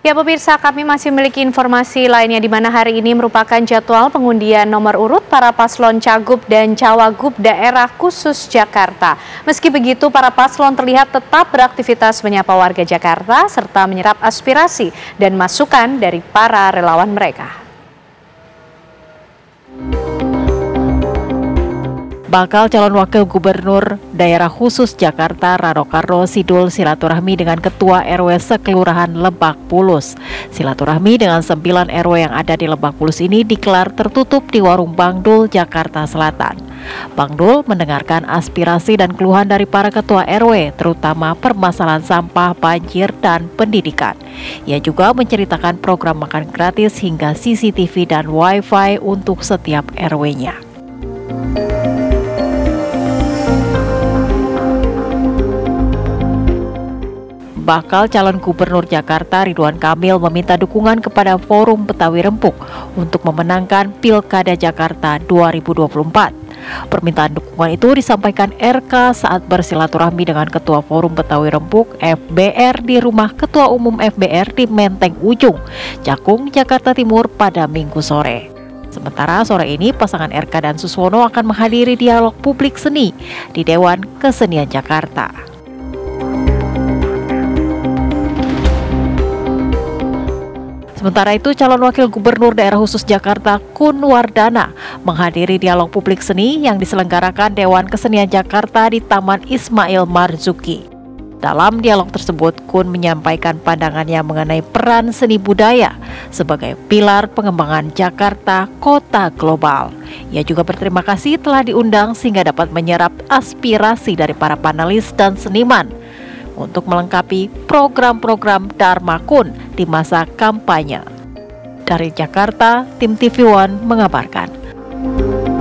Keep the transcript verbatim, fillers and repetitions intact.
Ya pemirsa, kami masih memiliki informasi lainnya di mana hari ini merupakan jadwal pengundian nomor urut para paslon Cagup dan Cawagup daerah khusus Jakarta. Meski begitu, para paslon terlihat tetap beraktivitas menyapa warga Jakarta serta menyerap aspirasi dan masukan dari para relawan mereka. Bakal calon wakil gubernur daerah khusus Jakarta Rano Karno Sidul silaturahmi dengan ketua R W sekelurahan Lebak Bulus. Silaturahmi dengan sembilan R W yang ada di Lebak Bulus ini digelar tertutup di warung Bang Dul, Jakarta Selatan. Bang Dul mendengarkan aspirasi dan keluhan dari para ketua R W, terutama permasalahan sampah, banjir, dan pendidikan. Ia juga menceritakan program makan gratis hingga C C T V dan Wi-Fi untuk setiap R W-nya. Bakal calon gubernur Jakarta Ridwan Kamil meminta dukungan kepada Forum Betawi Rempuk untuk memenangkan Pilkada Jakarta dua ribu dua puluh empat. Permintaan dukungan itu disampaikan R K saat bersilaturahmi dengan Ketua Forum Betawi Rempuk F B R di rumah Ketua Umum F B R di Menteng Ujung, Cakung, Jakarta Timur pada Minggu sore. Sementara sore ini pasangan R K dan Suswono akan menghadiri dialog publik seni di Dewan Kesenian Jakarta. Sementara itu, calon wakil gubernur daerah khusus Jakarta Kun Wardana menghadiri dialog publik seni yang diselenggarakan Dewan Kesenian Jakarta di Taman Ismail Marzuki. Dalam dialog tersebut, Kun menyampaikan pandangannya mengenai peran seni budaya sebagai pilar pengembangan Jakarta kota global. Ia juga berterima kasih telah diundang sehingga dapat menyerap aspirasi dari para panelis dan seniman untuk melengkapi program-program Dharma Kun di masa kampanye. Dari Jakarta, tim T V One mengabarkan.